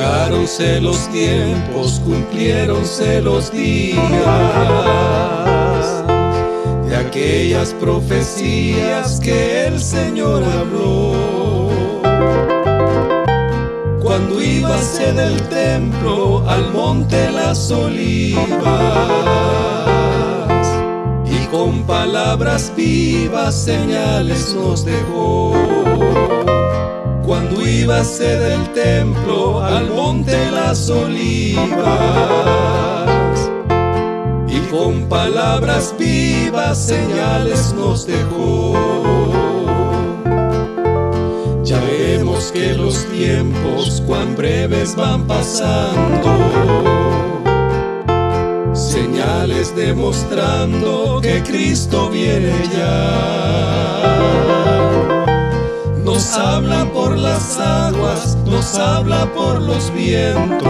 Llegáronse los tiempos, cumpliéronse los días de aquellas profecías que el Señor habló. Cuando íbase del templo al monte Las Olivas y con palabras vivas señales nos dejó. Cuando íbase del templo al monte Las Olivas y con palabras vivas señales nos dejó. Ya vemos que los tiempos cuán breves van pasando, señales demostrando que Cristo viene ya. Nos habla por las aguas, nos habla por los vientos,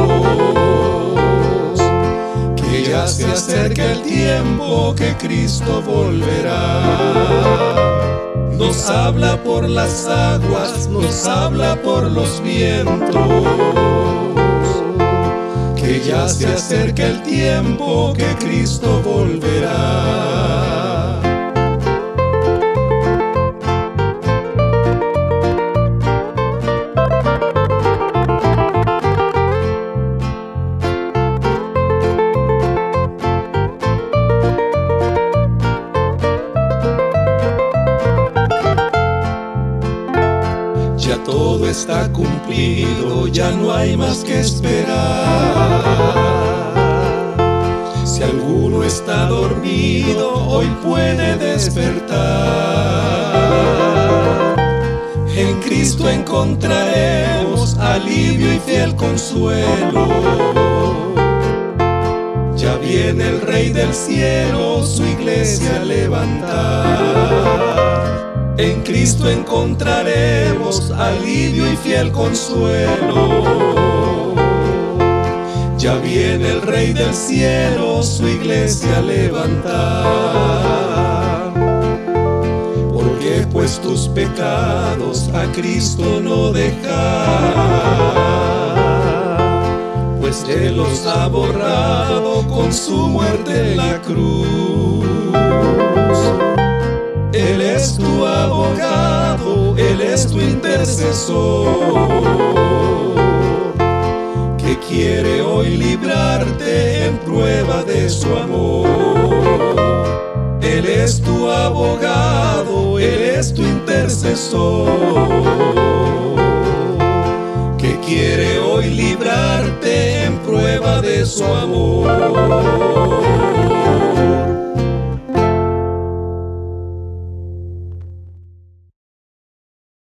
que ya se acerca el tiempo que Cristo volverá. Nos habla por las aguas, nos habla por los vientos, que ya se acerca el tiempo que Cristo volverá. Ya todo está cumplido, ya no hay más que esperar. Si alguno está dormido, hoy puede despertar. En Cristo encontraremos alivio y fiel consuelo. Ya viene el Rey del cielo, su iglesia a levantar. En Cristo encontraremos alivio y fiel consuelo. Ya viene el Rey del cielo, su iglesia a levantar. Porque pues tus pecados a Cristo no dejar, pues Él los ha borrado con su muerte en la cruz. Él es tu abogado, Él es tu intercesor, que quiere hoy librarte en prueba de su amor. Él es tu abogado, Él es tu intercesor, que quiere hoy librarte en prueba de su amor.